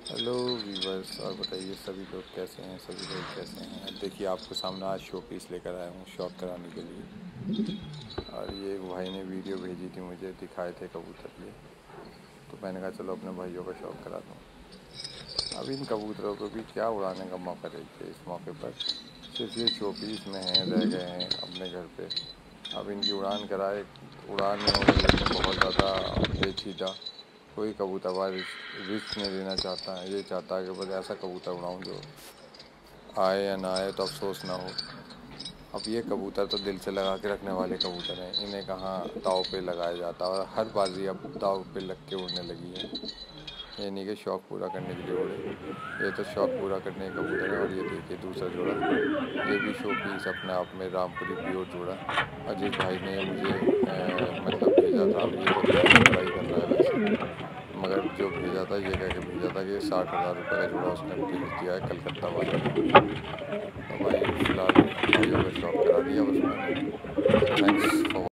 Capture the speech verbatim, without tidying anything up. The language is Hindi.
हेलो वीवर्स, और बताइए सभी लोग कैसे हैं। सभी लोग कैसे हैं। देखिए आपके सामने आज शो पीस लेकर आया हूँ शौक कराने के लिए। और ये एक भाई ने वीडियो भेजी थी मुझे, दिखाए थे कबूतर ये। तो मैंने कहा चलो अपने भाइयों का शौक करा दूँ। अब इन कबूतरों को भी क्या उड़ाने का मौका दीजिए। इस मौके पर सिर्फ ये शो पीस में हैं, रह गए हैं अपने घर पे। अब इनकी उड़ान कराए, उड़ान में हो ये बहुत ज़्यादा पेचीदा। कोई कबूतरबाज रिस्क नहीं लेना चाहता है। ये चाहता है कि बस ऐसा कबूतर उड़ाऊँ जो आए या ना आए तो अफसोस ना हो। अब ये कबूतर तो दिल से लगा के रखने वाले कबूतर हैं, इन्हें कहाँ दाव पे लगाया जाता। और हर बाजी अब दाव पे लग के उड़ने लगी है। ये नहीं कि शौक़ पूरा करने के लिए उड़े, ये तो शौक़ पूरा करने के कबूतर हैं। और ये देखिए दूसरा जोड़ा, ये भी शो पीस अपने आप में रामपुरी प्योर जोड़ा। और जिस भाई ने मुझे ए, मतलब भेजा था, अब ये तो खैर बड़ा ही कर रहा है वैसे, मगर जो भेजा था ये कह के भेजा था कि साठ हज़ार रुपये का जोड़ा उसने भेज दिया है कलकत्ता वाले ने। तो भाई फ़िलहाल भाइयों का शौक़ करा दिया बस मैंने। थैंक्स